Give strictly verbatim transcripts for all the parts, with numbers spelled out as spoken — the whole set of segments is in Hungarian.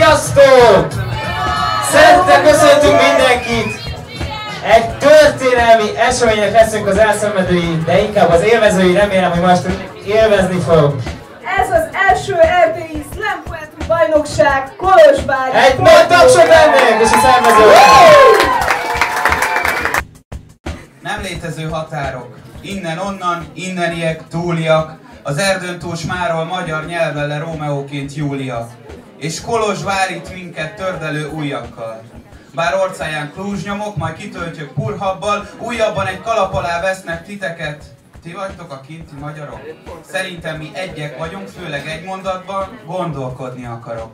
Sziasztok! Szeretettel köszöntünk mindenkit! Egy történelmi eseménynek leszünk az elszenvedői, de inkább az élvezői, remélem, hogy most élvezni fog. Ez az első erdélyi slam poetry bajnokság Kolozsvári. Egy nagy tapsot ennek és a szervezőnek! Nem létező határok. Innen-onnan, inneniek, túliak. Az erdőn túl s máról magyar nyelven le Rómeóként Júlia. És Kolozsvárít minket tördelő ujjakkal. Bár orcáján klúzsnyomok, majd kitöltjük purhabbal, újabban egy kalap alá vesznek titeket. Ti vagytok a kinti magyarok? Szerintem mi egyek vagyunk, főleg egy mondatban, gondolkodni akarok.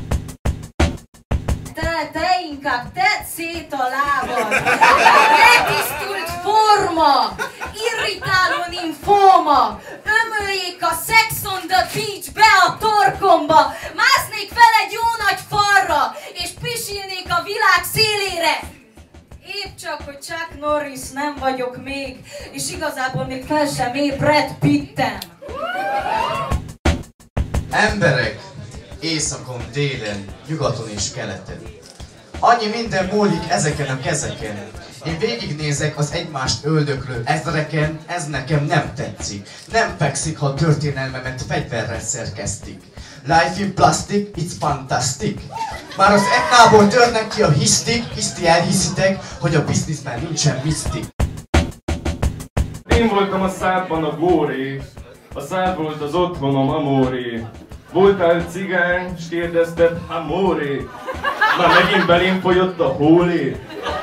Te, te inkább tedd szét a lábad! Letisztult forma! Irritáló nymfóma! Ömöljék a Sex on the Beach be a torkomba! Másznék fel egy jó nagy falra, és pisilnék a világ szélére! Épp csak, hogy Chuck Norris nem vagyok még, és igazából még fel sem ér Brad Pittem! Emberek! Északon, délen, nyugaton és keleten. Annyi minden múlik ezeken a kezeken. Én végignézek az egymást öldöklő ezreken, ez nekem nem tetszik. Nem fekszik, ha a történelmemet fegyverrel szerkesztik. Life in plastic, it's fantastic. Már az etnából törnek ki a hisztik, hiszti elhiszitek, hogy a bizniszben nincsen misztik. Én voltam a szádban a góré, a szád volt az otthonom, amóré. Voltál cigány, s kérdezted, amóré. Már megint belém fogyott a hólé.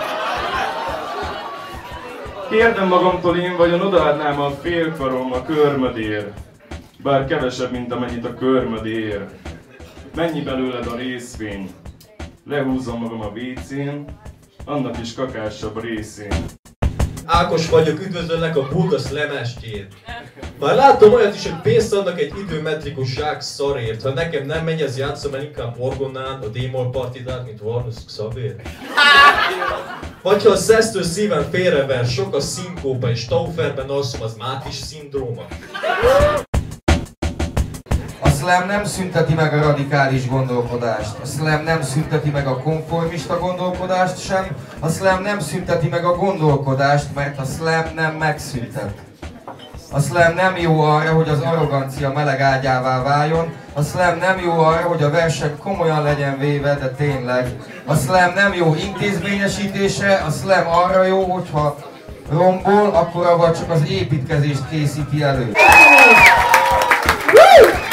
Kérdem magamtól, én vajon odaadnám a félkarom a körmödér. Bár kevesebb, mint amennyit a körmöd ér. Mennyi belőled a részvény? Lehúzom magam a vécén, annak is kakásabb részén. Ákos vagyok, üdvözöllek a Bulga Slam estjén. Már láttam olyat is, hogy pénzt adnak egy időmetrikus zsák szarért. Ha nekem nem megy, ez játszom el inkább orgonán a D-moll partidát, mint Varnusz Xavér. Vagy ha a szesztő szívem félrever, sok a szinkópa és Tauferben alszom, az Mátis szindróma. A slam nem szünteti meg a radikális gondolkodást, a slam nem szünteti meg a konformista gondolkodást sem, a slam nem szünteti meg a gondolkodást, mert a slam nem megszüntet. A slam nem jó arra, hogy az arrogancia meleg ágyává váljon, a slam nem jó arra, hogy a verseny komolyan legyen véve, de tényleg. A slam nem jó intézményesítése, a slam arra jó, hogyha rombol, akkor avval csak az építkezést készíti elő.